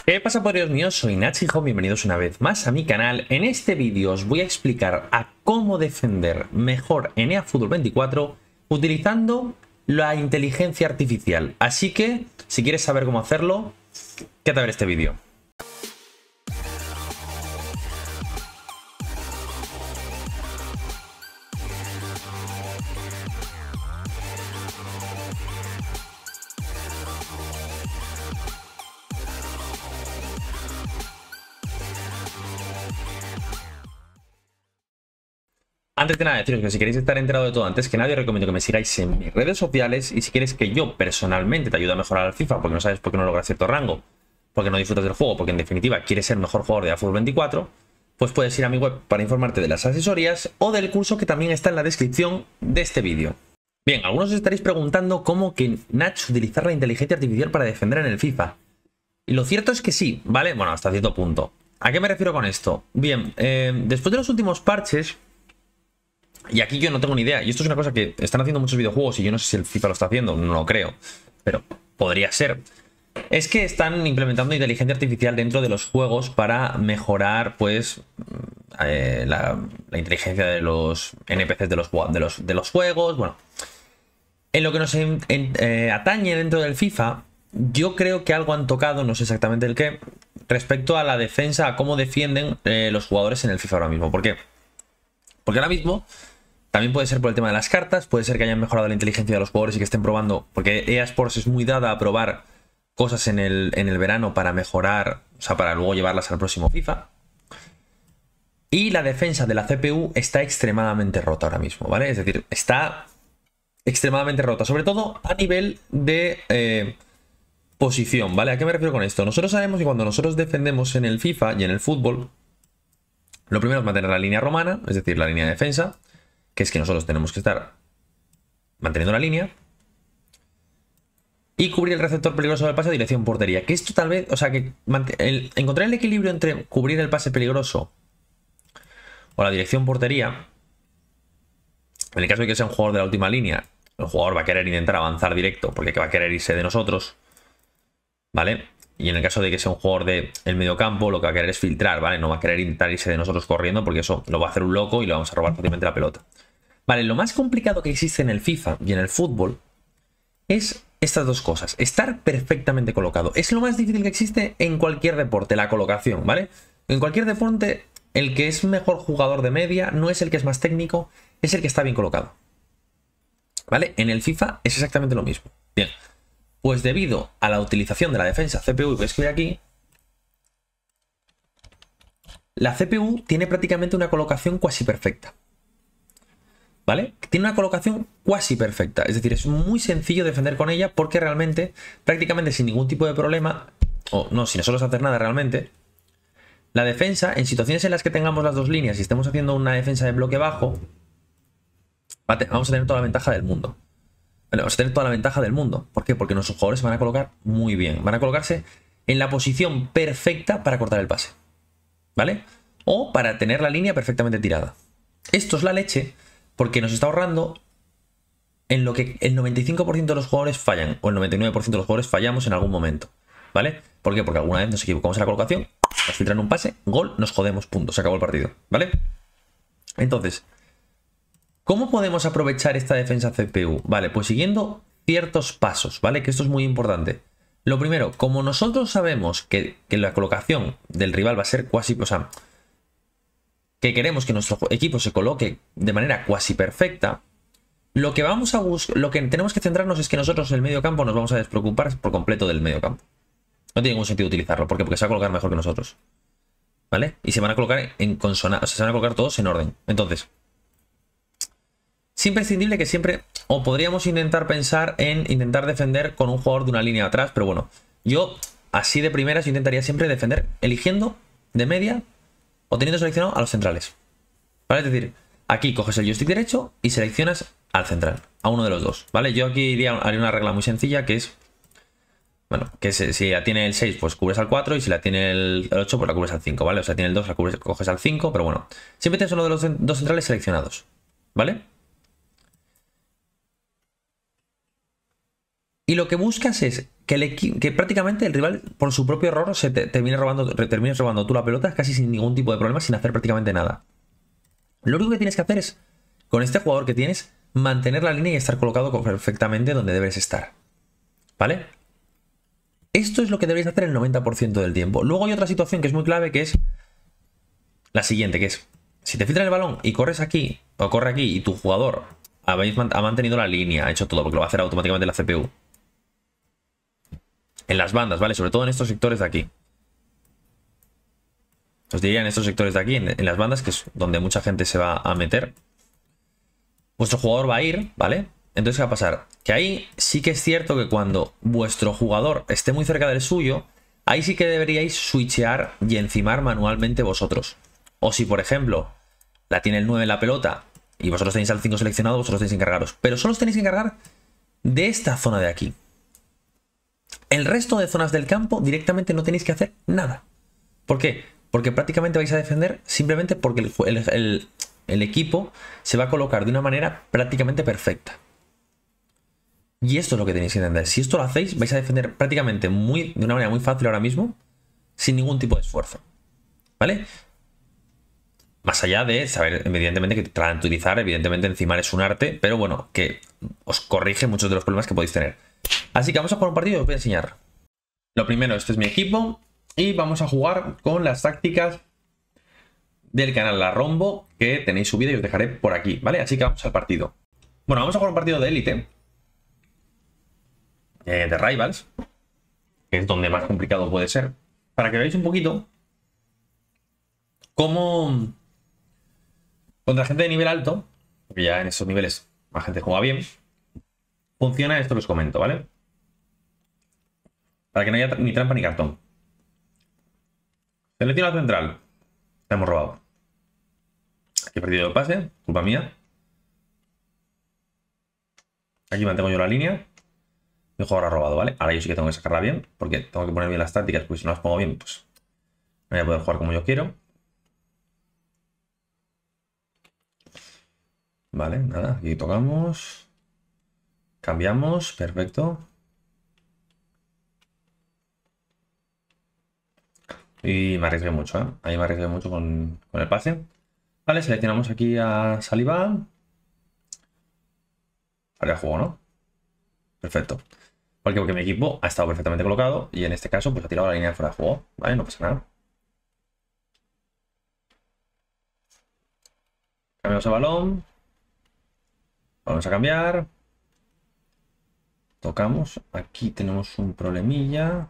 ¿Qué pasa, por míos? Soy Nachijo, bienvenidos una vez más a mi canal. En este vídeo os voy a explicar a cómo defender mejor en eFootball 24 utilizando la inteligencia artificial. Así que, si quieres saber cómo hacerlo, quédate a ver este vídeo. Antes de nada, deciros que si queréis estar enterado de todo antes que nadie, os recomiendo que me sigáis en mis redes sociales. Y si quieres que yo personalmente te ayude a mejorar al FIFA, porque no sabes por qué no logras cierto rango, porque no disfrutas del juego, porque en definitiva quieres ser mejor jugador de eFootball 24, pues puedes ir a mi web para informarte de las asesorías o del curso que también está en la descripción de este vídeo. Bien, algunos os estaréis preguntando cómo que Nach utilizar la inteligencia artificial para defender en el FIFA. Y lo cierto es que sí, ¿vale? Bueno, hasta cierto punto. ¿A qué me refiero con esto? Bien, después de los últimos parches, y aquí yo no tengo ni idea, y esto es una cosa que están haciendo muchos videojuegos y yo no sé si el FIFA lo está haciendo, no lo creo, pero podría ser. Es que están implementando inteligencia artificial dentro de los juegos para mejorar, pues, la inteligencia de los NPCs de los juegos. Bueno, en lo que nos atañe dentro del FIFA, yo creo que algo han tocado, no sé exactamente el qué, respecto a la defensa, a cómo defienden los jugadores en el FIFA ahora mismo. ¿Por qué? Porque ahora mismo también puede ser por el tema de las cartas, puede ser que hayan mejorado la inteligencia de los jugadores y que estén probando, porque EA Sports es muy dada a probar cosas en el verano para mejorar, o sea, para luego llevarlas al próximo FIFA. Y la defensa de la CPU está extremadamente rota ahora mismo, ¿vale? Es decir, está extremadamente rota, sobre todo a nivel de posición, ¿vale? ¿A qué me refiero con esto? Nosotros sabemos que cuando nosotros defendemos en el FIFA y en el fútbol, lo primero es mantener la línea romana, es decir, la línea de defensa, que es que nosotros tenemos que estar manteniendo la línea, y cubrir el receptor peligroso del pase a dirección portería. Que esto tal vez, o sea, que encontrar el equilibrio entre cubrir el pase peligroso o la dirección portería, en el caso de que sea un jugador de la última línea, el jugador va a querer intentar avanzar directo porque va a querer irse de nosotros, ¿vale? Y en el caso de que sea un jugador del medio campo, lo que va a querer es filtrar, ¿vale? No va a querer intentar irse de nosotros corriendo porque eso lo va a hacer un loco y le vamos a robar fácilmente la pelota. Vale, lo más complicado que existe en el FIFA y en el fútbol es estas dos cosas. Estar perfectamente colocado. Es lo más difícil que existe en cualquier deporte, la colocación, ¿vale? En cualquier deporte, el que es mejor jugador de media no es el que es más técnico, es el que está bien colocado. ¿Vale? En el FIFA es exactamente lo mismo. Bien. Pues debido a la utilización de la defensa CPU, y voy a escribir aquí, la CPU tiene prácticamente una colocación cuasi perfecta. ¿Vale? Tiene una colocación cuasi perfecta. Es decir, es muy sencillo defender con ella porque realmente, prácticamente sin ningún tipo de problema, o no, sin nosotros hacer nada realmente, la defensa, en situaciones en las que tengamos las dos líneas y estemos haciendo una defensa de bloque bajo, vamos a tener toda la ventaja del mundo. Vamos a tener toda la ventaja del mundo. ¿Por qué? Porque nuestros jugadores se van a colocar muy bien. Van a colocarse en la posición perfecta para cortar el pase. ¿Vale? O para tener la línea perfectamente tirada. Esto es la leche porque nos está ahorrando en lo que el 95% de los jugadores fallan. O el 99% de los jugadores fallamos en algún momento. ¿Vale? ¿Por qué? Porque alguna vez nos equivocamos en la colocación, nos filtran un pase, gol, nos jodemos, punto. Se acabó el partido. ¿Vale? Entonces, ¿cómo podemos aprovechar esta defensa CPU? Vale, pues siguiendo ciertos pasos, ¿vale? Que esto es muy importante. Lo primero, como nosotros sabemos que la colocación del rival va a ser cuasi, o sea, que queremos que nuestro equipo se coloque de manera cuasi perfecta, lo que vamos a lo que tenemos que centrarnos es que nosotros en el medio campo nos vamos a despreocupar por completo del medio campo. No tiene ningún sentido utilizarlo. ¿Por qué? Porque se va a colocar mejor que nosotros. ¿Vale? Y se van a colocar en consonancia, o sea, se van a colocar todos en orden. Entonces, es imprescindible que siempre, o podríamos intentar pensar en intentar defender con un jugador de una línea atrás, pero bueno, yo así de primeras yo intentaría siempre defender eligiendo de media o teniendo seleccionado a los centrales. ¿Vale? Es decir, aquí coges el joystick derecho y seleccionas al central, a uno de los dos, ¿vale? Yo aquí haría una regla muy sencilla que es, bueno, que si la tiene el 6 pues cubres al 4 y si la tiene el 8 pues la cubres al 5, ¿vale? O sea, tiene el 2 la coges al 5, pero bueno, siempre tienes uno de los dos centrales seleccionados, ¿vale? Y lo que buscas es que prácticamente el rival, por su propio error, se termines robando tú la pelota casi sin ningún tipo de problema, sin hacer prácticamente nada. Lo único que tienes que hacer es, con este jugador que tienes, mantener la línea y estar colocado perfectamente donde debes estar. ¿Vale? Esto es lo que deberéis hacer el 90% del tiempo. Luego hay otra situación que es muy clave, que es la siguiente, que es, si te filtran el balón y corres aquí, o corre aquí, y tu jugador ha mantenido la línea, ha hecho todo, porque lo va a hacer automáticamente la CPU. En las bandas, ¿vale? Sobre todo en estos sectores de aquí. Os diría en estos sectores de aquí, en las bandas, que es donde mucha gente se va a meter. Vuestro jugador va a ir, ¿vale? Entonces, ¿qué va a pasar? Que ahí sí que es cierto que cuando vuestro jugador esté muy cerca del suyo, ahí sí que deberíais switchear y encimar manualmente vosotros. O si, por ejemplo, la tiene el 9 en la pelota y vosotros tenéis al 5 seleccionado, vosotros tenéis que encargaros. Pero solo os tenéis que encargar de esta zona de aquí. El resto de zonas del campo directamente no tenéis que hacer nada. ¿Por qué? Porque prácticamente vais a defender simplemente porque el equipo se va a colocar de una manera prácticamente perfecta. Y esto es lo que tenéis que entender. Si esto lo hacéis, vais a defender prácticamente de una manera muy fácil ahora mismo, sin ningún tipo de esfuerzo. ¿Vale? Más allá de saber, evidentemente, que tranquilizar, evidentemente, encimar es un arte, pero bueno, que os corrige muchos de los problemas que podéis tener. Así que vamos a jugar un partido y os voy a enseñar. Lo primero, este es mi equipo y vamos a jugar con las tácticas del canal La Rombo que tenéis subido y os dejaré por aquí, ¿vale? Así que vamos al partido. Bueno, vamos a jugar un partido de élite, de Rivals, que es donde más complicado puede ser, para que veáis un poquito cómo contra gente de nivel alto, porque ya en esos niveles la gente juega bien, funciona esto que os comento, ¿vale? Para que no haya ni trampa ni cartón. Selecciona central. La hemos robado. Aquí he perdido el pase, culpa mía. Aquí mantengo yo la línea. Mi jugador ha robado, ¿vale? Ahora yo sí que tengo que sacarla bien, porque tengo que poner bien las tácticas, porque si no las pongo bien, pues no voy a poder jugar como yo quiero. Vale, nada, aquí tocamos. Cambiamos, perfecto. Y me arriesgué mucho, ¿eh? Ahí me arriesgué mucho con el pase. Vale, seleccionamos aquí a Saliba. Ahora juego, ¿no? Perfecto. Porque mi equipo ha estado perfectamente colocado y en este caso pues ha tirado la línea fuera de juego. Vale, no pasa nada. Cambiamos el balón. Vamos a cambiar. Tocamos. Aquí tenemos un problemilla.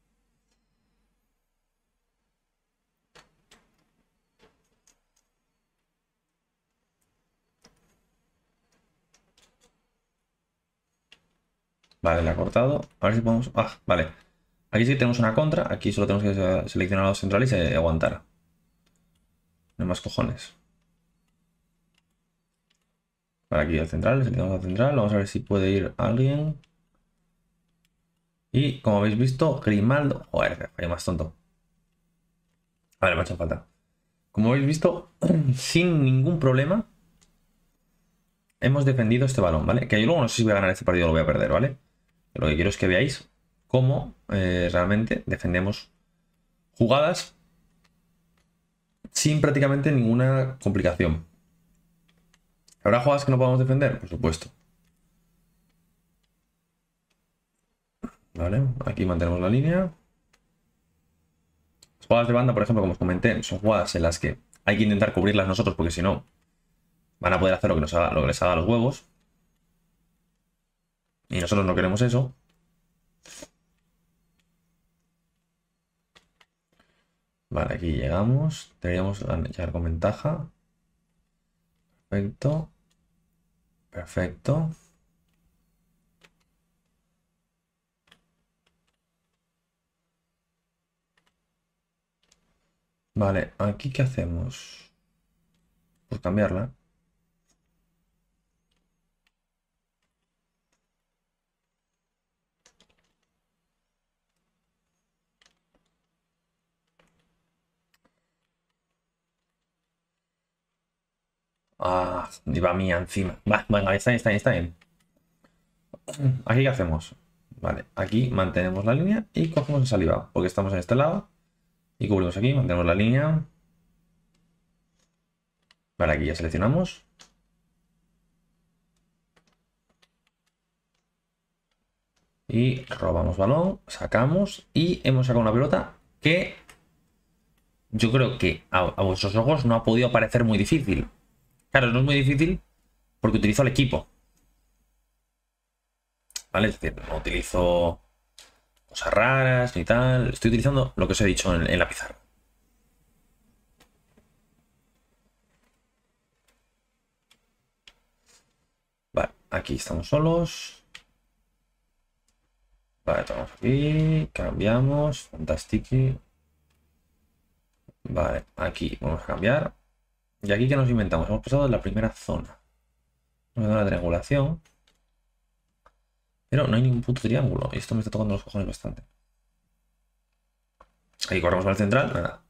Vale, le ha cortado. A ver si podemos... Ah, vale. Aquí sí tenemos una contra. Aquí solo tenemos que seleccionar a los centrales y aguantar. No hay más cojones. Vale, aquí el central. Seleccionamos al central. Vamos a ver si puede ir alguien. Y como habéis visto, Grimaldo... Joder, hay más tonto. Vale, me ha hecho falta. Como habéis visto, sin ningún problema, hemos defendido este balón, ¿vale? Que yo luego no sé si voy a ganar este partido o lo voy a perder, ¿vale? Lo que quiero es que veáis cómo realmente defendemos jugadas sin prácticamente ninguna complicación. ¿Habrá jugadas que no podamos defender? Por supuesto. Vale, aquí mantenemos la línea. Las jugadas de banda, por ejemplo, como os comenté, son jugadas en las que hay que intentar cubrirlas nosotros porque si no van a poder hacer lo que les haga los huevos. Y nosotros no queremos eso. Vale, aquí llegamos. Deberíamos llegar con ventaja. Perfecto. Perfecto. Vale, aquí ¿qué hacemos? Pues cambiarla. Y va mía encima. Va, venga, ahí está bien. ¿Aquí qué hacemos? Vale, aquí mantenemos la línea y cogemos el salivado, porque estamos en este lado. Y cubrimos aquí, mantenemos la línea. Vale, aquí ya seleccionamos. Y robamos balón, sacamos y hemos sacado una pelota que yo creo que a vuestros ojos no ha podido parecer muy difícil. Claro, no es muy difícil porque utilizo el equipo. ¿Vale? Es decir, no utilizo cosas raras ni tal. Estoy utilizando lo que os he dicho en la pizarra. Vale, aquí estamos solos. Vale, tomamos aquí, cambiamos, fantástico. Vale, aquí vamos a cambiar. Y aquí, ¿qué nos inventamos? Hemos pasado de la primera zona. Hemos dado la triangulación. Pero no hay ningún puto triángulo. Y esto me está tocando los cojones bastante. Aquí corremos al central. Nada.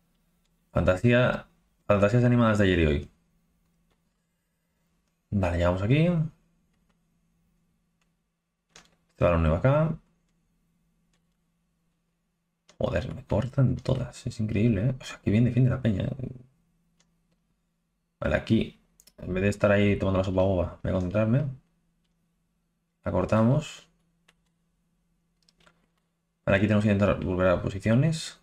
Fantasías animadas de ayer y hoy. Vale, llegamos aquí. Este balón no va acá. Joder, me cortan todas. Es increíble, ¿eh? O sea, que bien defiende la peña, ¿eh? Vale, aquí. En vez de estar ahí tomando la sopa boba, voy a concentrarme. La cortamos. Vale, aquí tenemos que intentar volver a posiciones.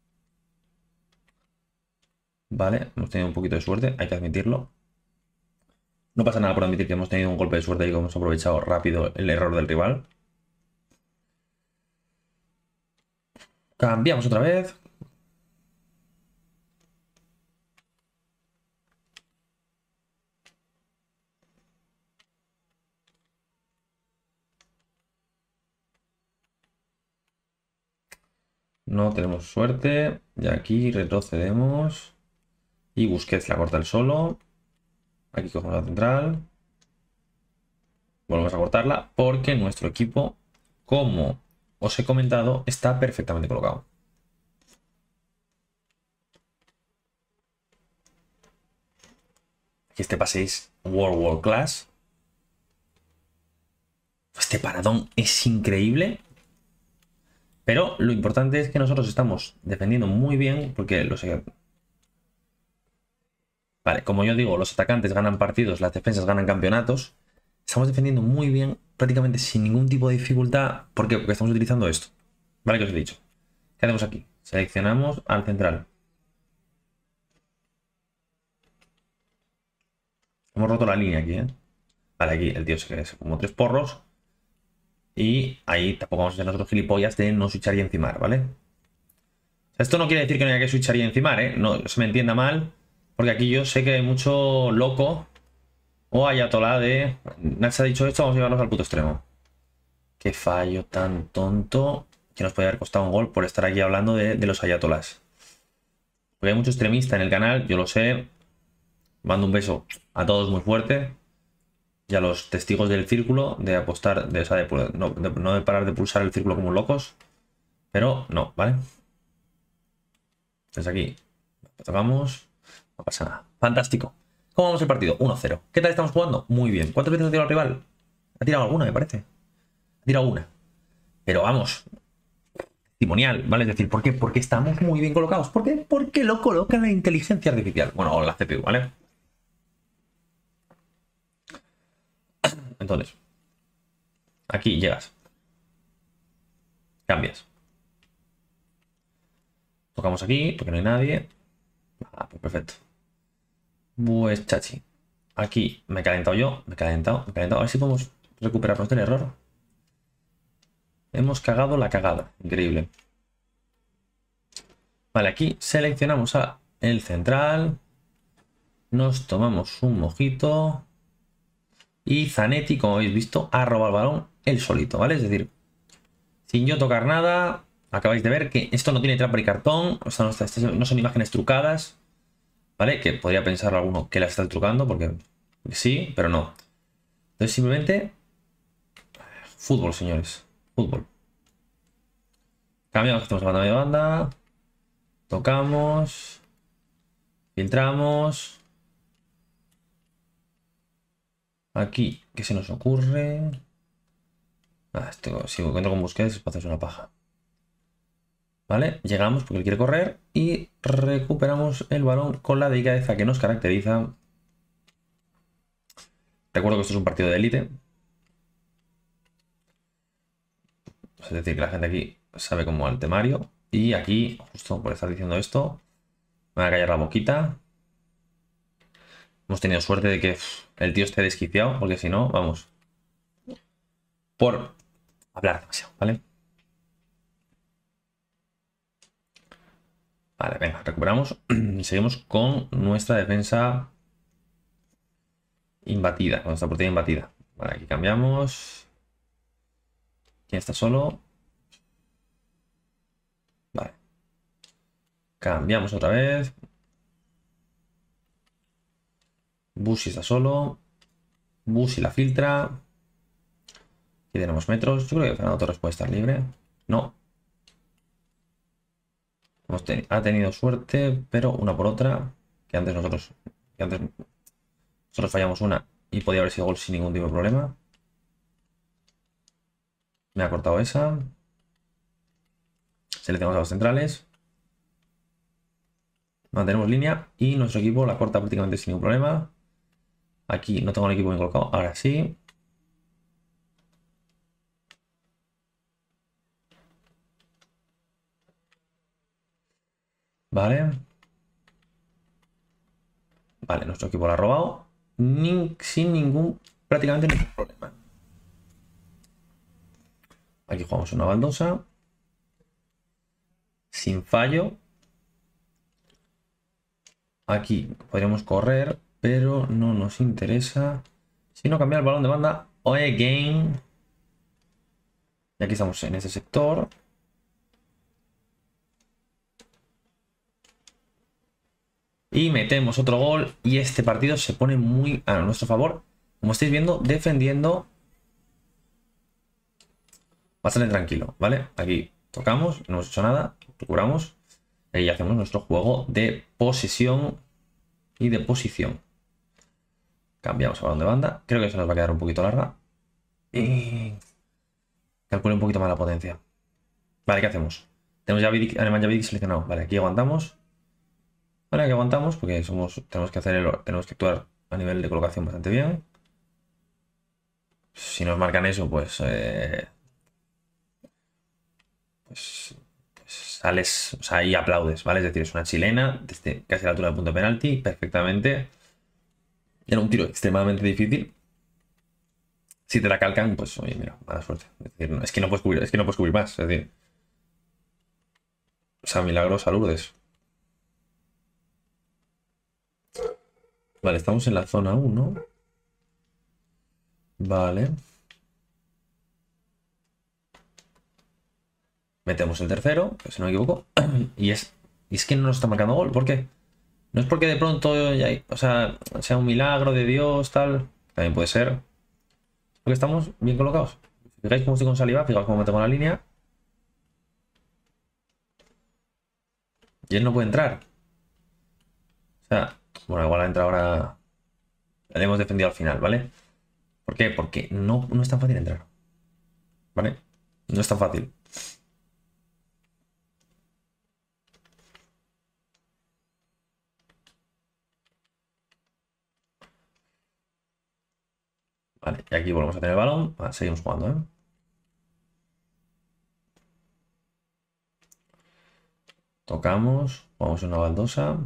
Vale, hemos tenido un poquito de suerte, hay que admitirlo. No pasa nada por admitir que hemos tenido un golpe de suerte y que hemos aprovechado rápido el error del rival. Cambiamos otra vez. No tenemos suerte. Y aquí retrocedemos. Y Busquets la corta el solo. Aquí cogemos la central. Volvemos a cortarla porque nuestro equipo, como os he comentado, está perfectamente colocado. Aquí este pase es World Class. Este paradón es increíble. Pero lo importante es que nosotros estamos defendiendo muy bien porque Vale, como yo digo, los atacantes ganan partidos, las defensas ganan campeonatos. Estamos defendiendo muy bien, prácticamente sin ningún tipo de dificultad. ¿Por qué? Porque estamos utilizando esto. Vale, que os he dicho. ¿Qué hacemos aquí? Seleccionamos al central. Hemos roto la línea aquí, ¿eh? Vale, aquí el tío se queda como 3 porros. Y ahí tampoco vamos a ser nosotros gilipollas de no switchar y encimar, ¿vale? O sea, esto no quiere decir que no haya que switchar y encimar, ¿eh? No se me entienda mal. Porque aquí yo sé que hay mucho loco o ayatolá de... Nacho ha dicho esto, vamos a llevarlos al puto extremo. Qué fallo tan tonto que nos puede haber costado un gol por estar aquí hablando de los ayatolás. Porque hay mucho extremista en el canal, yo lo sé. Mando un beso a todos muy fuerte. Y a los testigos del círculo de apostar, no de parar de pulsar el círculo como locos. Pero no, ¿vale? Desde aquí tocamos. No pasa nada. Fantástico. ¿Cómo vamos el partido? 1-0. ¿Qué tal estamos jugando? Muy bien. ¿Cuántas veces ha tirado el rival? Ha tirado alguna, me parece. Ha tirado una. Pero vamos, testimonial, ¿vale? Es decir, ¿por qué? Porque estamos muy bien colocados. ¿Por qué? Porque lo coloca la inteligencia artificial. Bueno, o la CPU, ¿vale? Entonces, aquí llegas. Cambias. Tocamos aquí, porque no hay nadie. Ah, pues perfecto. Pues chachi. Aquí me he calentado yo. Me he calentado. A ver si podemos recuperarnos del error. Hemos cagado la cagada. Increíble. Vale, aquí seleccionamos a el central. Nos tomamos un mojito. Y Zanetti, como habéis visto, ha robado el balón él solito, ¿vale? Es decir, sin yo tocar nada, acabáis de ver que esto no tiene trampa ni cartón, o sea, no son imágenes trucadas, ¿vale? Que podría pensar alguno que las está trucando, porque sí, pero no. Entonces simplemente, fútbol, señores, fútbol. Cambiamos, hacemos banda de banda, tocamos, filtramos. Aquí, ¿qué se nos ocurre? Si encuentro con Busquets, espacio es una paja. ¿Vale? Llegamos porque él quiere correr y recuperamos el balón con la delicadeza que nos caracteriza. Recuerdo que esto es un partido de élite. Es decir, que la gente aquí sabe cómo va el temario. Y aquí, justo por estar diciendo esto, me va a callar la boquita. Hemos tenido suerte de que el tío esté desquiciado, porque si no, vamos. Por hablar demasiado, ¿vale? Vale, venga, recuperamos. Seguimos con nuestra defensa imbatida, con nuestra portería imbatida. Vale, aquí cambiamos. ¿Quién está solo? Vale. Cambiamos otra vez. Busi está solo. Busi la filtra. Aquí tenemos metros. Yo creo que Fernando Torres puede estar libre. No. Ha tenido suerte, pero una por otra. Que antes nosotros fallamos una y podía haber sido gol sin ningún tipo de problema. Me ha cortado esa. Seleccionamos a los centrales. Mantenemos línea y nuestro equipo la corta prácticamente sin ningún problema. Aquí no tengo el equipo bien colocado. Ahora sí. Vale. Vale, nuestro equipo lo ha robado. Sin prácticamente ningún problema. Aquí jugamos una baldosa. Sin fallo. Aquí podríamos correr, pero no nos interesa. Si no cambiar el balón de banda. Again. Y aquí estamos en ese sector. Y metemos otro gol. Y este partido se pone muy a nuestro favor. Como estáis viendo, defendiendo bastante tranquilo, ¿vale? Aquí tocamos, no hemos hecho nada, procuramos. Y hacemos nuestro juego de posesión y de posición. Cambiamos a balón de banda. Creo que se nos va a quedar un poquito larga. Y calcule un poquito más la potencia. Vale, ¿qué hacemos? Tenemos ya Alemán ya seleccionado. Vale, aquí aguantamos. Vale, aquí aguantamos porque tenemos que actuar a nivel de colocación bastante bien. Si nos marcan eso, pues sales, o sea, ahí aplaudes, ¿vale? Es decir, es una chilena desde casi la altura del punto de penalti, perfectamente. Era un tiro extremadamente difícil. Si te la calcan, pues oye, mira, mala suerte. Es decir, es que no puedes cubrir más. Es decir, o sea, milagros a Lourdes. Vale, estamos en la zona 1. Vale. Metemos el tercero, si no me equivoco. Y es que no nos está marcando gol. ¿Por qué? No es porque de pronto o sea un milagro de Dios, tal. También puede ser. Porque estamos bien colocados. Fijáis cómo estoy con Saliba, fijaos cómo me tengo la línea. Y él no puede entrar. O sea, bueno, igual entra ahora. Le hemos defendido al final, ¿vale? ¿Por qué? Porque no es tan fácil entrar. ¿Vale? No es tan fácil. Vale, y aquí volvemos a tener el balón. Vale, seguimos jugando, ¿eh? Tocamos, vamos a una baldosa.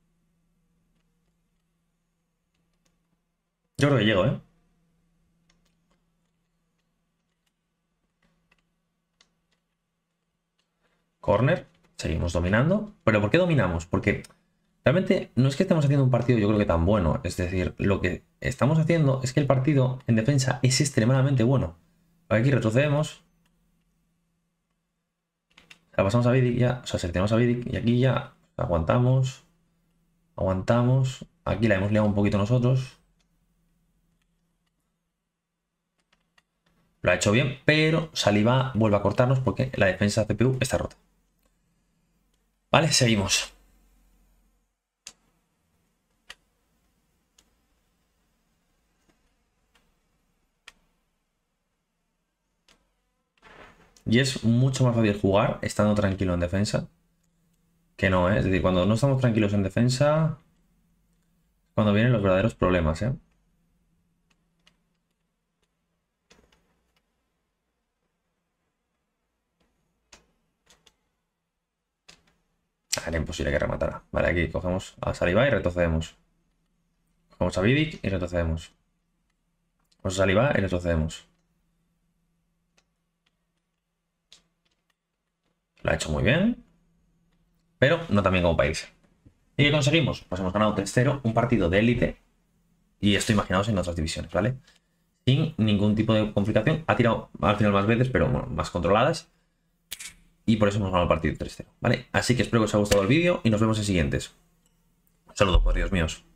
Yo creo que llego, ¿eh? Corner, seguimos dominando. ¿Pero por qué dominamos? Porque realmente no es que estemos haciendo un partido yo creo que tan bueno. Es decir, lo que estamos haciendo es que el partido en defensa es extremadamente bueno. Aquí retrocedemos. La pasamos a Vidic ya. O sea, seleccionamos a Vidic y aquí ya aguantamos. Aguantamos. Aquí la hemos liado un poquito nosotros. Lo ha hecho bien, pero Saliba vuelve a cortarnos porque la defensa de CPU está rota. Vale, seguimos. Y es mucho más fácil jugar estando tranquilo en defensa que no, ¿eh? Es decir, cuando no estamos tranquilos en defensa, cuando vienen los verdaderos problemas, ¿eh? Era imposible que rematara. Vale, aquí cogemos a Saliba y retrocedemos. Cogemos a Vidic y retrocedemos. Cogemos a Saliba y retrocedemos. Lo ha hecho muy bien, pero no tan bien como país. ¿Y qué conseguimos? Pues hemos ganado 3-0, un partido de élite. Y esto imaginaos en otras divisiones, ¿vale? Sin ningún tipo de complicación. Ha tirado al final más veces, pero bueno, más controladas. Y por eso hemos ganado el partido 3-0, ¿vale? Así que espero que os haya gustado el vídeo y nos vemos en siguientes. Un saludo, por Dios míos.